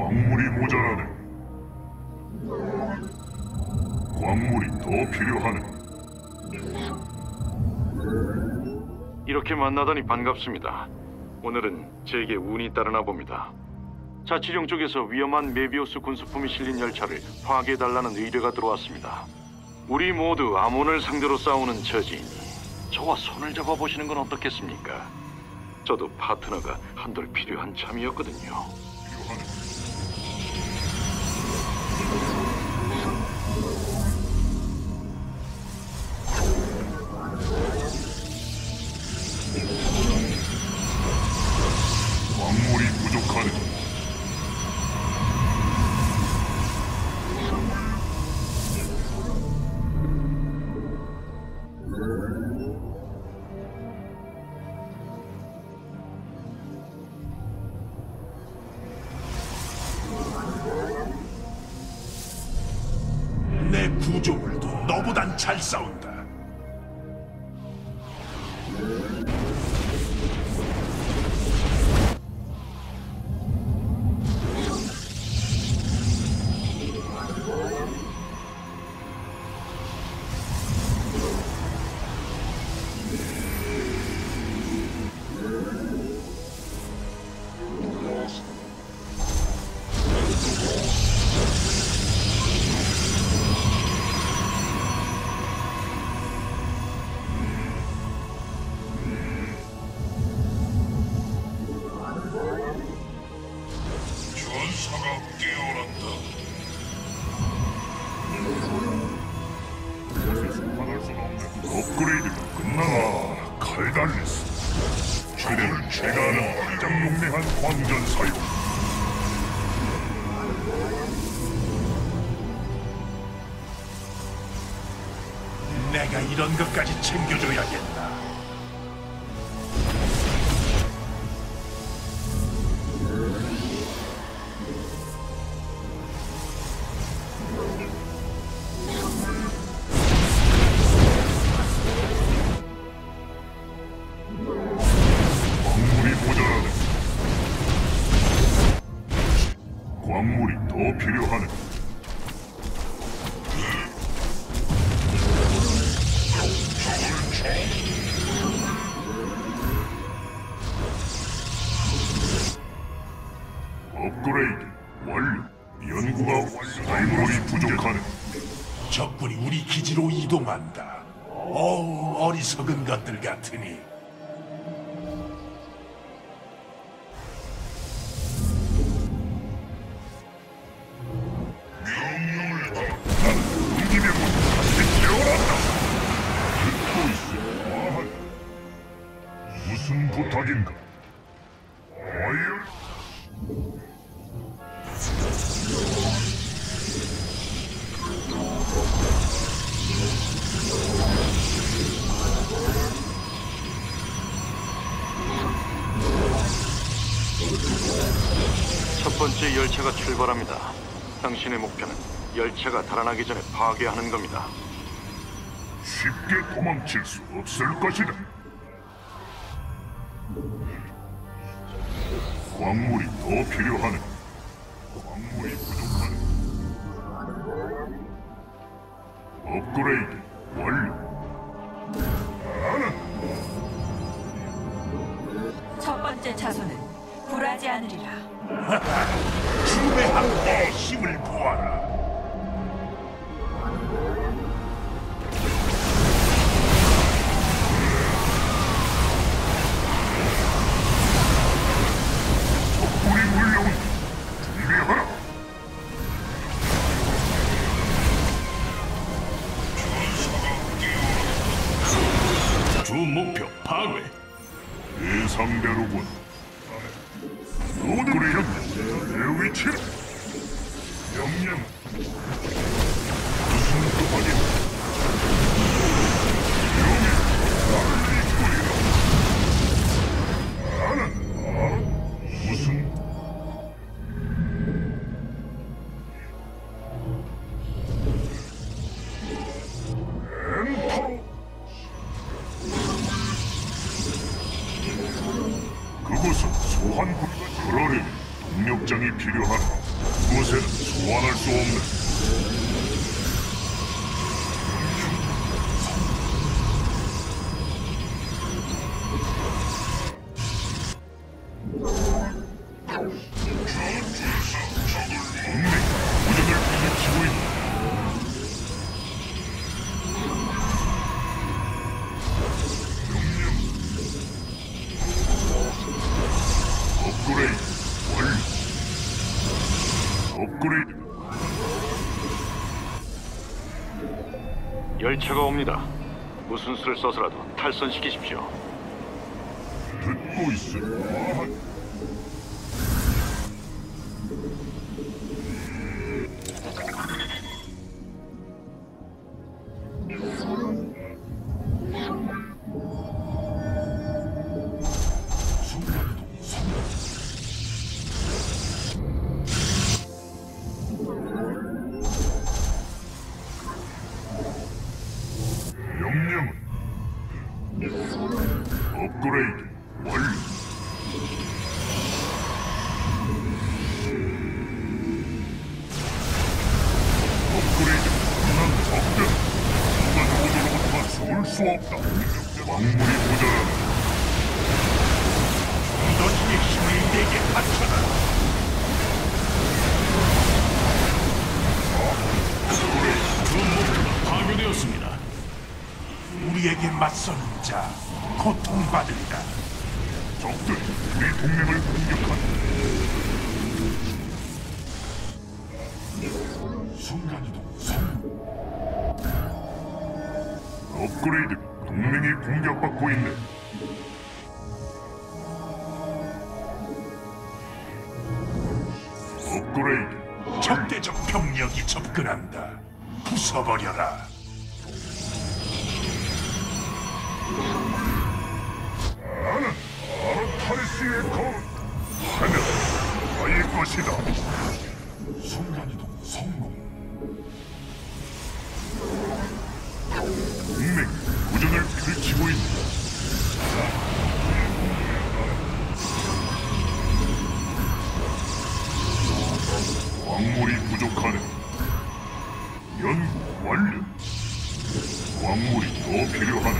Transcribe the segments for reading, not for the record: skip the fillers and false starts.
광물이 모자라네. 광물이 더 필요하네. 이렇게 만나다니 반갑습니다. 오늘은 제게 운이 따르나 봅니다. 자치령 쪽에서 위험한 메비우스 군수품이 실린 열차를 파괴해달라는 의뢰가 들어왔습니다. 우리 모두 아몬을 상대로 싸우는 처지이니 저와 손을 잡아보시는 건 어떻겠습니까? 저도 파트너가 한돌 필요한 참이었거든요. 광물이 부족하네. 내 구조물도 너보단 잘 싸운다. 전사가 깨어났다. 수반할 수 없는 업그레이드가 끝나나. 칼달리스 최대를 최다하는 가장용맹한 광전 사용. 내가 이런 것까지 챙겨줘야겠다. 광물이 모자라네. 광물이 더 필요하네. 업그레이드 완료. 연구가 완료. 광물이 부족하네. 적군이 우리 기지로 이동한다. 어우, 어리석은 것들 같으니. 명령을 나는 이기면 다시 태어난다. 듣고 있어. 와한. 무슨 부탁인가? 어이. 첫 번째 열차가 출발합니다. 당신의 목표는 열차가 달아나기 전에 파괴하는 겁니다. 쉽게 도망칠 수 없을 것이다. 광물이 더 필요하네. 광물이 부족하네. 업그레이드 완료. 첫 번째 차소는 굴하지 않으리라. 죽음의 함대의 힘을 보아라. 우리 물려온 준비하라. 주 목표 파괴. 예상대로군. 모든 내 위치는 명령. 무슨 부탁이다. 명예 나를 이끌이라. 나는 무슨 엔터로. 그곳은 소환 불가. 그러려니 동력장이 필요하다. 그곳에는 소환할 수 없는. 동맹 무적을 부딪히고 있다. 업그레이드 완료. 업그레이드. 열차가 옵니다. 무슨 수를 써서라도 탈선시키십시오. 듣고 있어. 명령은 업그레이드 완료. 업그레이드 난 적들 순간적으로부터 숨을 수 없다. 광물이 모자라. 너희의 힘을 내게 바쳐라. 주 목표가 파괴되었습니다. 우리에게 맞서는 자 고통받으리라. 적들이 우리 동맹을 공격한다. 순간이동 성공. 업그레이드 동맹이 공격받고 있네. 업그레이드 적대적 병력이 접근한다. 부숴버려라. 아르타리스의 검 하늘 나의 것이다. 순간이동 성공. 동맹 도전을 펼치고 있다. 광물이 부족하네. 연구 완료. 광물이 더 필요하네.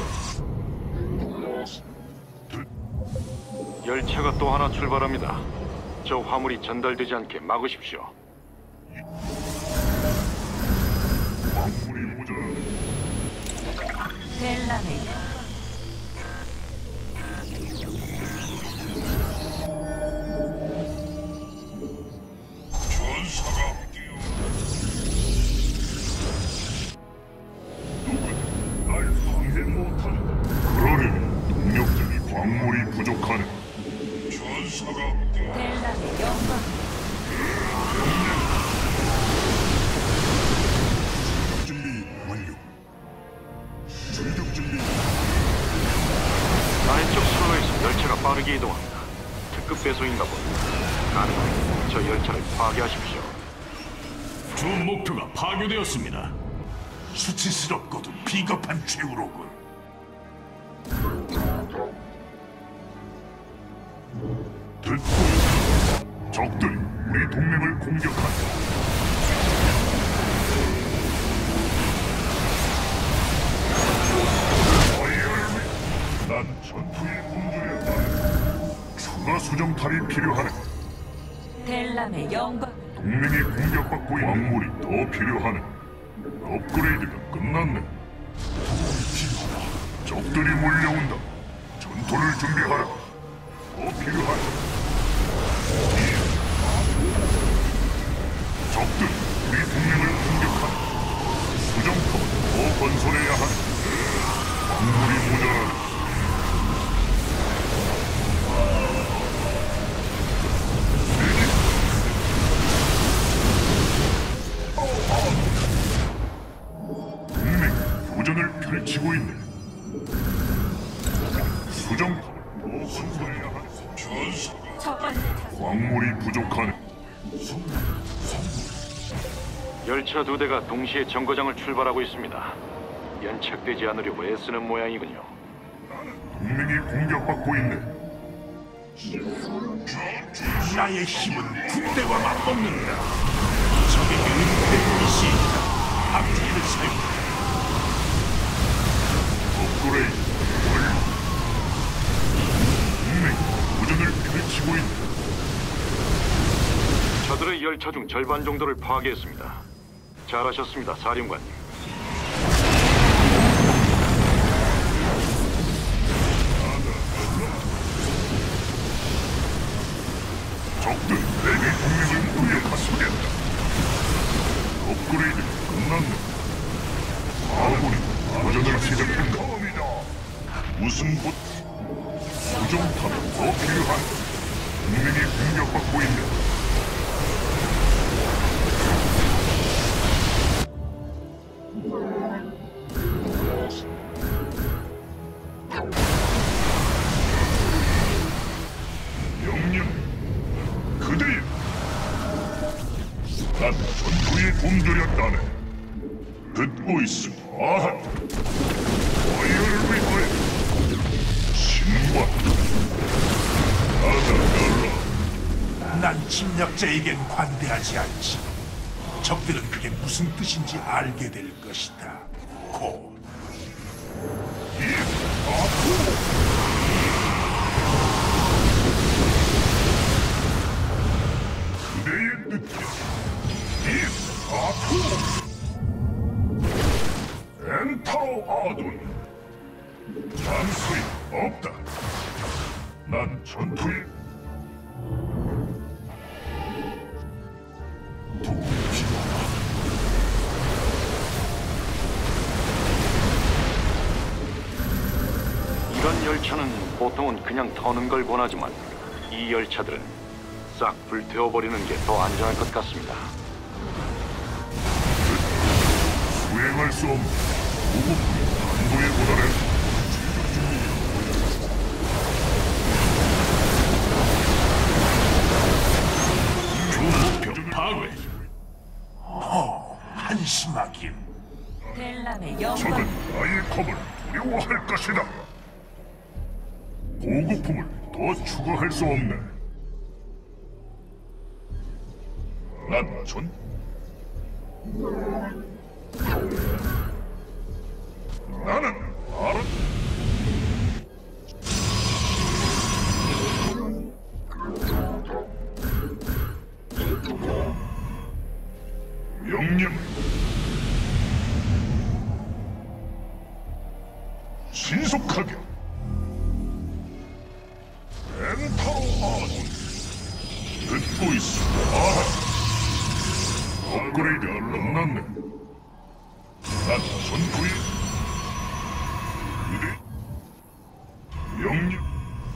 열차가 또 하나 출발합니다. 저 화물이 전달되지 않게 막으십시오. 광물이 모자라. 델라메이다. 전사가 누군 날 방해 못한다. 그러려니 동력장이 광물이 부족하네. 전사가 델라메 영광. 준비 완료. 출격 준비. 아래쪽 선로에서 열차가 빠르게 이동합니다. 특급 배송인가 봅니다. 가능하면 저 열차를 파괴하십시오. 주 목표가 파괴되었습니다. 수치스럽고도 비겁한 최후로군. 듣고 있다. 적들이 우리 동맹을 공격한다. 난 전투의 공주였다. 추가 수정탈이 필요하네. 델라메 영광. 동맹이 공격받고 있는 광물이 더 필요하네. 업그레이드가 끝났네. 적들이 몰려온다. 전투를 준비하라. 더 필요하네. 적들이 우리 동맹을 공격한다. 수정탑은 더 건설해야 하네. 광물이 모자라네. 동맹 교전을 펼치고 있네. 수정탑을 더 건설해야 하네. 전사가 첫 번째 차선. 광물이 부족하네. 열차 두 대가 동시에 정거장을 출발하고 있습니다. 연착되지 않으려고 애쓰는 모양이군요. 동맹이 공격받고 있네. 나의 힘은 군대와 맞먹는다. 적에게 은폐의 시이다. 앞뒤를 사용한다. 업그레이드 완료. 동맹 도전을 펼치고 있다. 저들의 열차 중 절반 정도를 파괴했습니다. 잘하셨습니다, 사령관님. 적들 내게 동맹을 무력화시켰다. 업그레이드 끝났네. 아군이 도전을 시작한다. 무슨 구정탑이 더 필요한 동맹이 공격받고 있네. 명령 그대여. 난 전투에 굶주렸다네. 듣고 있음. 아하. 어이를 위하여 신관. 나다 난 침략자에겐 관대하지 않지. 적들은 그게 무슨 뜻인지 알게 될 것이다. 곧. 그대의 뜻대. 아프. 엔타로 아둔. 잔소리 없다. 난 전투에 이런 열차는 보통은 그냥 터는 걸 권하지만 이 열차들은 싹 불태워버리는 게 더 안전할 것 같습니다. 수행할 수 없는 무급 한도에 도달해. 주 목표 파괴. 한심하긴. 벨람의 적은 영광. 나의 검을 두려워할 것이다. 보급품을 더 추가할 수 없네. 난 나는 알아. 명령. 신속하게. 엔타로 아군. 듣고 있어. 아하. 업그레이드가 끝났네. 난 전투에 그대 명령.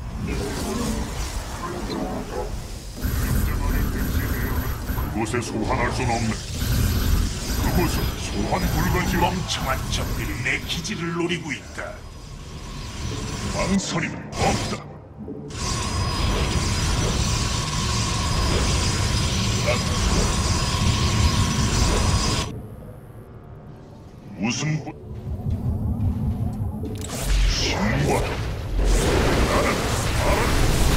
그곳에 소환할 순 없네. 그곳은 소환 불가지. 멍청한 적들이 내 기지를 노리고 있다. 망설임은 없다. 무슨 신관. 나는 알아.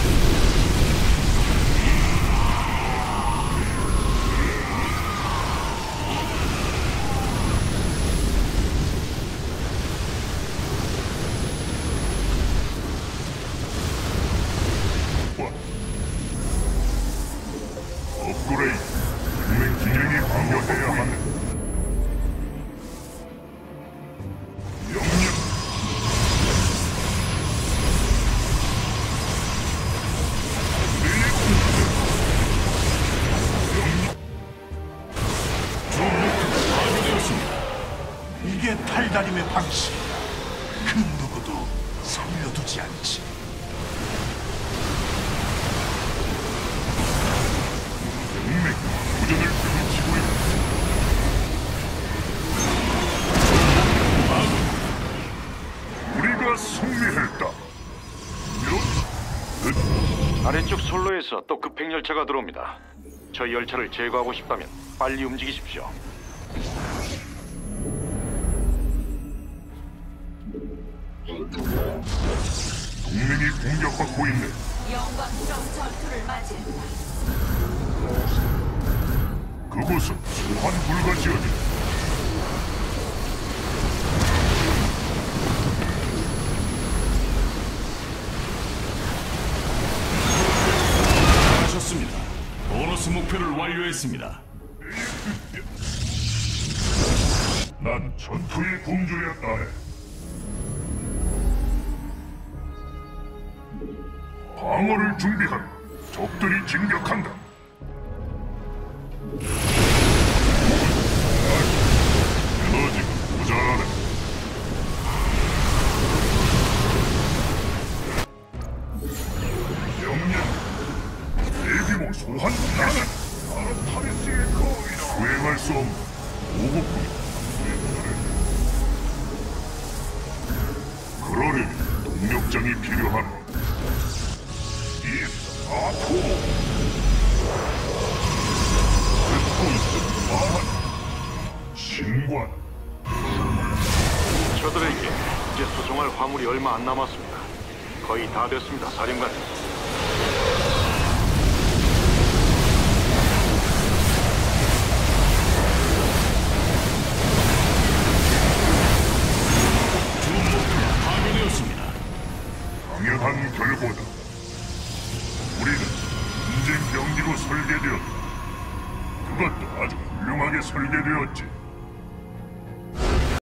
업그레이드. 동맹 기능이 강화돼야 하네. 명령. 주 목표가 파괴되었습니다. 이게 탈다림의 방식이다. 그 누구도 살려두지 않지. 동맹 도전을 펼치고 있다. 우리가 승리했다. 아래쪽 선로에서 또 급행 열차가 들어옵니다. 저 열차를 제거하고 싶다면 빨리 움직이십시오. 동맹이 공격받고 있네. 영광스러운 전투를 맞이했다. 그곳은 소환 불가 지역이다. 하셨습니다. 보너스 목표를 완료했습니다. 난 전투의 공주였다네. 방어를 준비하라. 적들이 진격한다. 에너지가 모자라네. 명령. 대규모 소환 나는 아르타리스의 거위다. 수행할 수 없는 보급품. 그러려니 동력장이 필요하네. 아토! 듣고 있음 말하니. 신관. 저들에게 이제 수송할 화물이 얼마 안 남았습니다. 거의 다 됐습니다, 사령관님. 주 목표가 파괴되었습니다. 당연한 결과다. 우리는 전쟁 병기로 설계되었다. 그것도 아주 훌륭하게 설계되었지.